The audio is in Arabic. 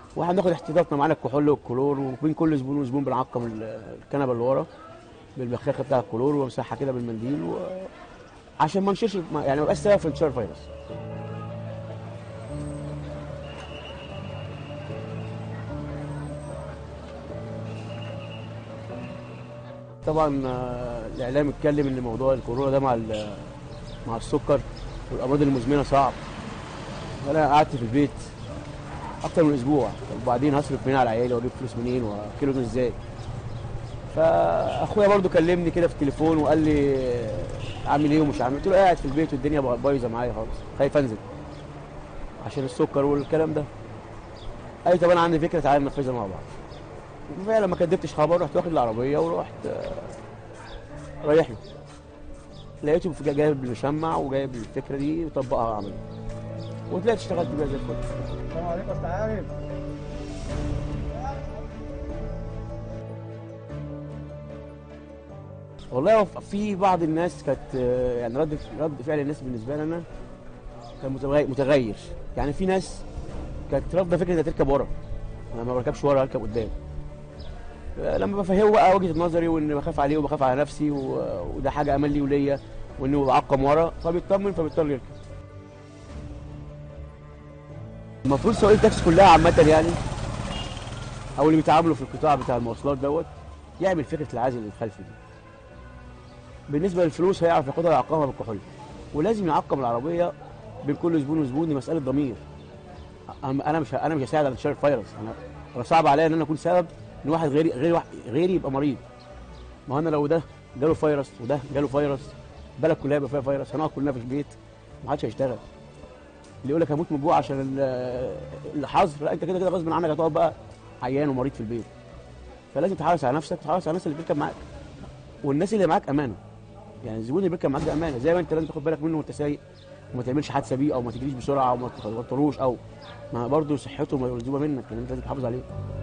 واحنا بناخد احتياطاتنا معانا الكحول والكلور، وبين كل زبون وزبون بنعقم الكنبه اللي ورا بالبخاخه بتاع الكلور وامسحها كده بالمنديل عشان ما نشيرش يعني ما يبقاش سبب في انتشار فيروس. طبعا الاعلام اتكلم ان موضوع الكورونا ده مع السكر والامراض المزمنه صعب. انا قعدت في البيت اكتر من اسبوع، وبعدين هصرف منين على عيالي واجيب فلوس منين واكله ده ازاي؟ فاخويا برضو كلمني كده في التليفون وقال لي عامل ايه ومش عامل، قلت له قاعد في البيت والدنيا بايظه معايا خالص، خايف انزل عشان السكر والكلام ده. قال لي طب انا عندي فكره، تعالى ننفذها مع بعض. وفعلا ما كدبتش خبر، رحت واخد العربيه ورحت رايح له. لقيته جايب المشمع وجايب الفكره دي وطبقها عملي، وطلعت اشتغلت بيها زي الفل. السلام عليكم يا استاذ عارف. والله في بعض الناس كانت يعني رد فعل الناس بالنسبه لي انا كان متغير. يعني في ناس كانت رافضه فكره انها تركب ورا، انا ما بركبش ورا، اركب قدام. لما بفهمه بقى وجهه نظري وان بخاف عليه وبخاف على نفسي وده حاجه امان لي وليا، وانه بعقم ورا فبيطمن فبيضطر يركب. المفروض سواقين التاكسي كلها عامه يعني، او اللي بيتعاملوا في القطاع بتاع المواصلات دوت، يعمل فكره العازل الخلفي دي. بالنسبه للفلوس هيعرف ياخدها ويعقمها بالكحول، ولازم يعقم العربيه بين كل زبون وزبون. دي مساله ضمير. انا مش هساعد على انتشار الفيروس. انا صعب عليا ان انا اكون سبب ان واحد غيري يبقى مريض. ما هو انا لو ده جاله فيروس وده جاله فيروس، البلد كلها يبقى فيها فيروس، هنقعد كلنا في البيت ما حدش هيشتغل. اللي يقول لك هموت من الجوع عشان الحظر، لا، انت كده كده غصب عنك هتقعد بقى عيان ومريض في البيت. فلازم تحرص على نفسك وتحرص على الناس اللي بتركب معاك، والناس اللي معاك امانه. يعني الزبون اللي بيركب معاك ده امانه، زي ما انت لازم تاخد بالك منه وانت سايق، وما تعملش حادثه بيه او ما تجريش بسرعه او ما توتروش، او ما برضه صحته ملزومه منك، يعني انت لازم تحافظ عليه.